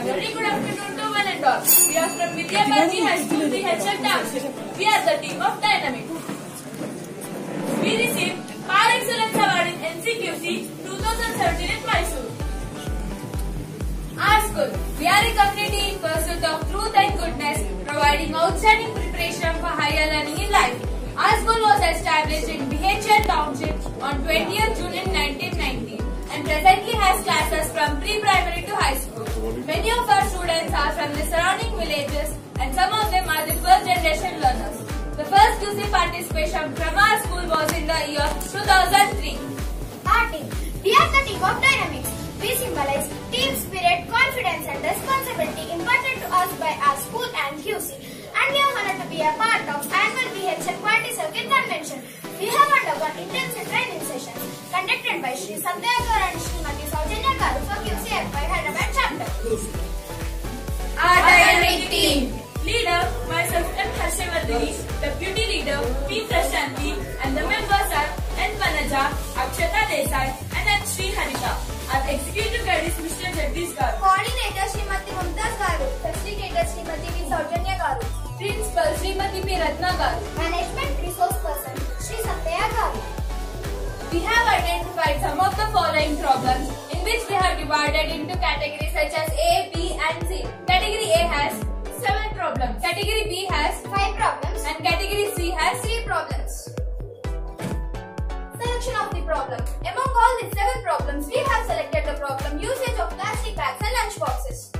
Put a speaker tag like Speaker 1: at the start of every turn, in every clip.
Speaker 1: very good afternoon to one and all. We are from Vidya Bharati High School, BHL Township. We are the team of Dynamic. We received Par Excellence Award in NCQC 2017 in Mysore. Our school, we are a community in pursuit of truth and goodness, providing outstanding preparation for higher learning in life. Our school was established in BHL Township on 20th June in 1990 and presently has classes from pre-primary to high school. Many of our students are from the surrounding villages and some of them are the first generation learners. The first QC participation from our school was in the year 2003.
Speaker 2: Our team, we are the team of Dynamics. We symbolize team spirit, confidence and responsibility imparted to us by our school and QC. And we are honored to be a part of annual BHL Quality Circuit Convention. We have undergone intensive training sessions conducted by Shri Satya Garu and Srimati Saujanya Garu for QCFY Hyderabad chapter.
Speaker 1: Our Dynamic team. Leader, myself M. Harshvardhini, Deputy Leader P. Prashanti, and the members are N. Panaja, Akshata Desai, and N. Sri Harita. Our Executive Guide is Mr. Jagdish Garu.
Speaker 2: Coordinator Srimati Mumtaz Garu. Facilitator Srimati V. Saujanya Garu.
Speaker 1: Principal Srimati P. Ratna Garu.
Speaker 2: Management Resource Person Shri Satya Garu.
Speaker 1: We have identified some of the following problems in which we have divided into categories such as A, B and C. Category A has 7 problems. Category B has
Speaker 2: 5 problems.
Speaker 1: and category C has
Speaker 2: 3 problems. Selection of the problem. Among all the 7 problems, we have selected the problem usage of plastic bags and lunch boxes.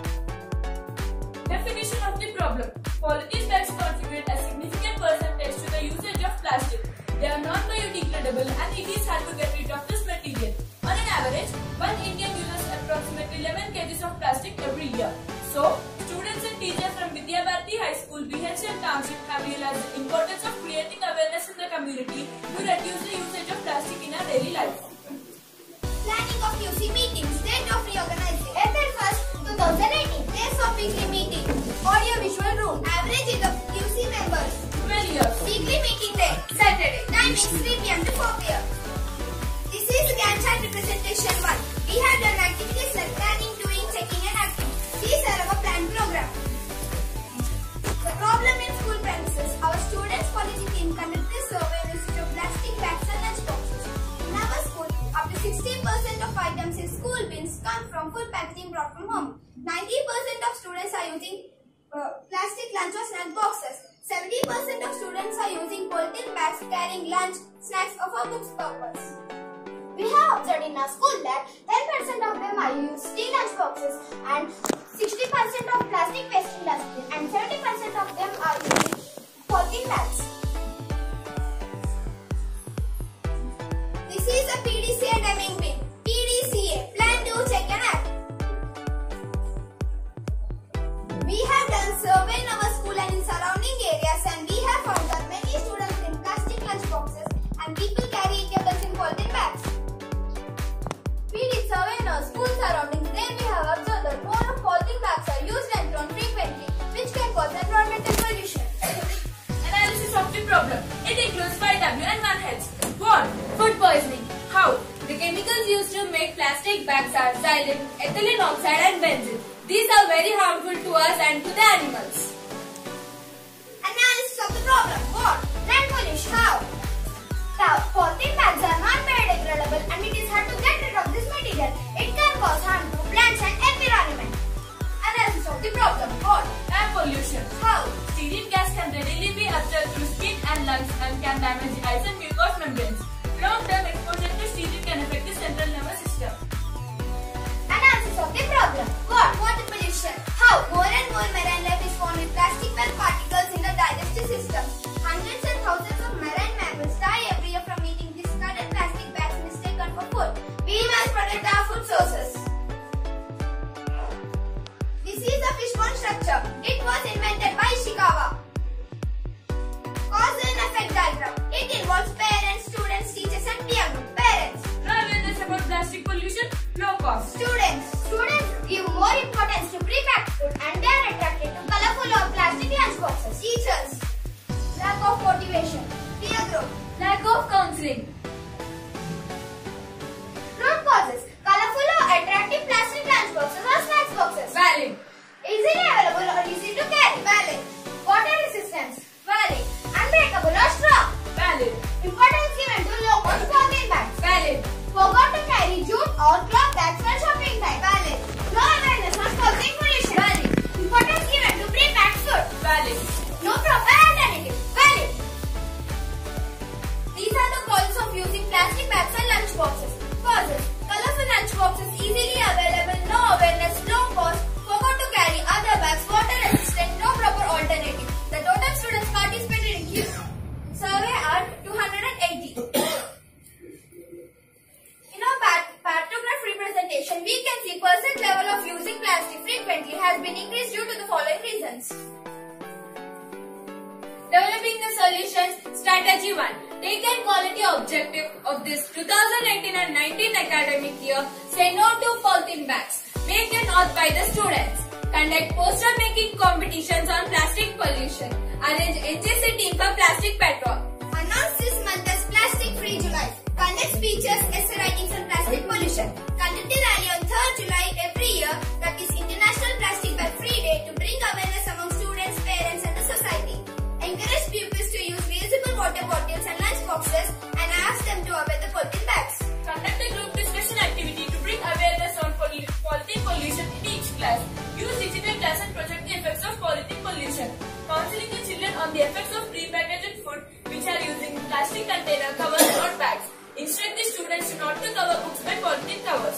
Speaker 1: Definition of the problem. Polythene bags contribute a significant percentage to the usage of plastic. They are non-biodegradable and it is hard to get rid of this material. On an average, one Indian uses approximately 11 kg of plastic every year. So, students and teachers from Vidya Bharati High School, BHL Township have realized the importance of creating awareness in the community to reduce the usage of plastic in our daily life.
Speaker 2: Planning of QC meetings. Date of reorganizing. April 1st, 2018. Place of weekly meeting. Audio visual room. Average age of QC members.
Speaker 1: 12 years.
Speaker 2: Weekly meeting day. Saturday. Timing 3 p.m. to 4 p.m. This is Gantt chart representation 1. We have done activities like planning, doing, checking and acting. These are our planned program. The problem in school premises. Our students' policy team conducted survey on usage of plastic bags and lunch boxes. In our school, up to 60% of items in school bins come from food packaging brought from home. 90% of students are using plastic lunch or snack boxes. 70% of students are using polythene bags carrying lunch, snacks or for books purpose. We have observed in our school that 10% of them are using steel lunch boxes and 60% of plastic waste in dustbin and 70% of them are using polythene bags. This is a PDCA timing bin. PDCA, plan, do, check and act. We have done survey in our school and in surrounding areas and we have found that many students in plastic lunch boxes and people carry eatables in polythene bags. We did survey in our school surroundings. There we have observed that more of polythene bags are used and thrown frequently, which can cause environmental pollution.
Speaker 1: Analysis of the problem. It includes 5W and 1H. 1. Food poisoning. How? The chemicals used to make plastic bags are xylene, ethylene oxide and benzene. These are very harmful to us and to the animals.
Speaker 2: Analysis of the problem. 1. Land pollution. How? Polythene bags are non-biodegradable and it is hard to get rid of this material. It can cause harm to plants and environment. Analysis of the problem. 1.
Speaker 1: Air pollution.
Speaker 2: How?
Speaker 1: Stearin gas can readily be absorbed through skin and lungs and can damage the eyes and mucous membranes. Long-term exposure to stearin can affect the central nervous system.
Speaker 2: Analysis of the problem. 1. Water pollution. How? More and more marine life is formed with plastic well particles in the digestive system. Hundreds and thousands of marine mammals die every year from eating discarded plastic bags mistaken for food. We must protect our food sources. This is a fishbone structure. It was invented by Ishikawa. Cause and effect diagram. It involves parents, students, teachers and peer group. Parents.
Speaker 1: Now awareness about plastic pollution, low cost.
Speaker 2: Students give more importance to pre-packed food and they are attracted to colorful or plastic lunch boxes. Teachers. Lack of motivation. Peer group.
Speaker 1: Lack of counseling.
Speaker 2: Root causes. Colorful or attractive plastic lunch boxes or snacks boxes.
Speaker 1: Valid.
Speaker 2: has been increased due to the following reasons.
Speaker 1: Developing the solutions. Strategy 1. Take the quality objective of this 2018 and 19 academic year. Say no to polythene bags. Make a note by the students. Conduct poster making competitions on plastic pollution. Arrange NGC team for plastic patrol.
Speaker 2: Announce this month as Plastic Free July. Conduct speeches, essay writings on plastic pollution. Conduct a rally on 3rd July every year, that is International Plastic Bag Free Day, to bring awareness among students, parents and the society. Encourage pupils to use reusable water bottles and lunch boxes and ask them to avoid the polythene bags.
Speaker 1: Conduct a group discussion activity to bring awareness on polythene pollution in each class. Use digital class and project the effects of polythene pollution. Counseling the children on the effects of pre-packaged food which are using plastic container covers or bags. Instruct the students not to cover books by polythene covers.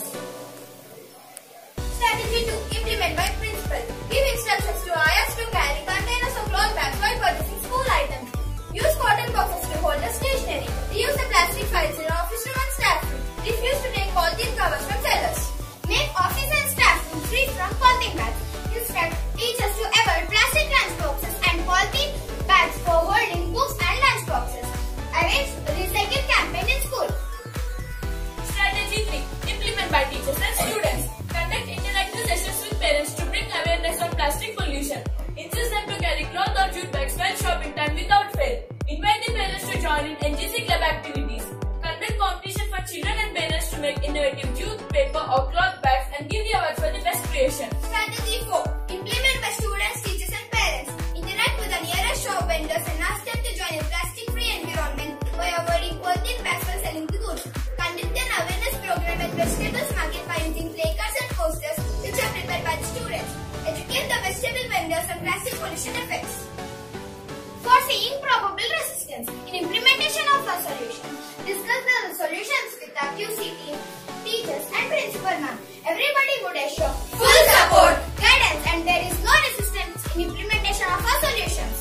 Speaker 2: Strategy 2. Implement by principal. Give instructions to ayahs to carry containers of cloth bags while purchasing school items. Use cotton boxes to hold the stationery. Reuse the plastic files in office room and staff room. Refuse to take polythene covers from sellers. Make office and staff room free from polythene bags. Instruct teachers to avoid plastic lunch boxes and polythene bags for holding books and lunch boxes. Arrange recycle campaign in school.
Speaker 1: Strategy 3. Implement by teachers and students. Conduct interactive sessions with parents to bring awareness on plastic pollution. Insist them to carry cloth or jute bags while shopping time without fail. Invite the parents to join in NGC club activities. Conduct competition for children and parents to make innovative jute, paper or cloth bags and give the awards for the best creation.
Speaker 2: Strategy 4. Implement by students, teachers and parents. Interact with the nearest shop vendors and ask them to join a plastic-free environment by avoiding polythene bags while selling the goods. Conduct an awareness program at vegetables market by using placards and posters which are prepared by the students. Educate the vegetable vendors on plastic pollution effects. Foreseeing probable resistance. In implementation of a solution, discuss the solutions with the QC team, teachers and principal ma'am. Everybody would assure full support, guidance and there is no resistance in implementation of our solutions.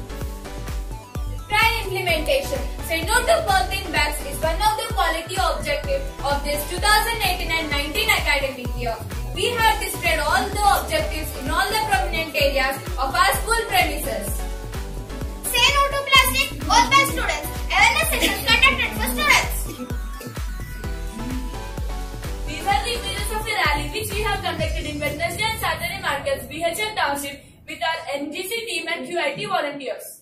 Speaker 1: Try implementation. Say no to polythene bags is one of the quality objectives of this 2018 and 19 academic year. We have displayed all the objectives in all the prominent areas of our school premises.
Speaker 2: Say no to plastic, all by students. Awareness sessions conducted for students.
Speaker 1: These are the images of the rally which we have conducted in Wednesday and Saturday markets, BHL Township, with our NGC team and QIT volunteers.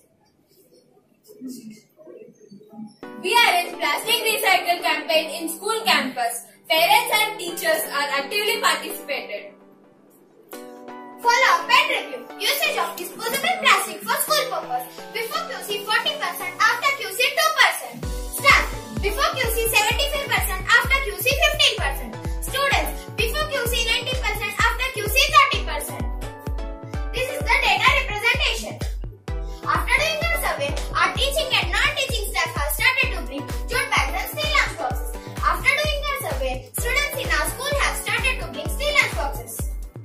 Speaker 1: We arrange plastic recycle campaign in school campus. Parents and teachers are actively participated.
Speaker 2: Follow pen review. Usage of disposable plastic for school purpose. Before QC 40%, after QC 2%. Staff. Before QC 75%, after QC 15%. Students. Before QC 90%, after QC 30%. This is the data representation. After doing the survey, our teaching and non-teaching staff have started to bring jute bags and steel lunch boxes. After doing the survey, students in our school have started to bring steel lunch boxes.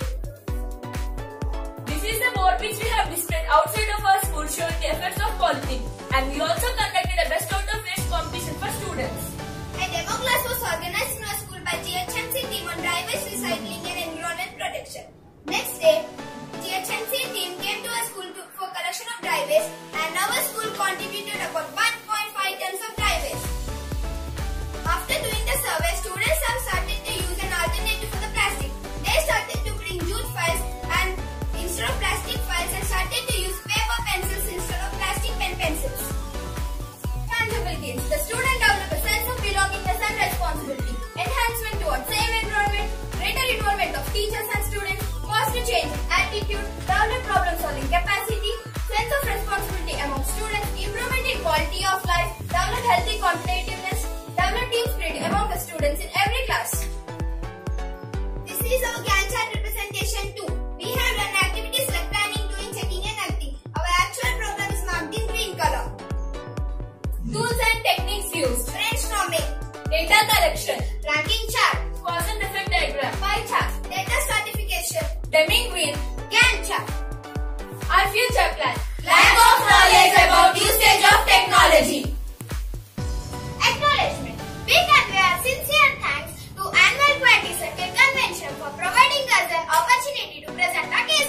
Speaker 1: This is the board which we have displayed outside of our school showing the effects of polythene, and we also conducted a best out of waste competition for students.
Speaker 2: A demo class was organized in our school by GHMC team on dry waste recycling and environment protection. Next day, GHMC team came to our school for collection of dry waste and our school contributed about 1.5 tons of dry waste. After doing the survey, students have started to use an alternative for the plastic. They started to bring jute files and instead of plastic files and started to use paper pencils instead of plastic pen pencils. Tangible gains. The student developed a sense of belongingness and responsibility. Enhancement towards safe environment, greater involvement of teachers and students, positive change in attitude, develop problem solving capacity, sense of responsibility among students, improvement in quality of life, develop healthy competitiveness, develop team spirit among the students in every class. This is our Gantt chart representation 2. We have done activities like planning, doing, checking and acting. Our actual program is marked in green color.
Speaker 1: Tools and techniques used.
Speaker 2: Brainstorming,
Speaker 1: Data collection.
Speaker 2: ranking chart,
Speaker 1: Cause and effect diagram.
Speaker 2: pie chart, data certification,
Speaker 1: Deming wheel.
Speaker 2: Gantt chart.
Speaker 1: Our future plan. Lack of knowledge about usage of technology.
Speaker 2: Acknowledgement. We convey our sincere thanks to Annual Quality Circle Convention for providing us an opportunity to present our case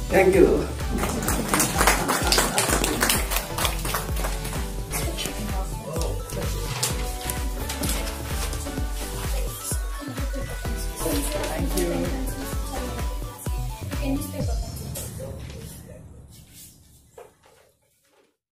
Speaker 3: Thank you.
Speaker 1: Thank you.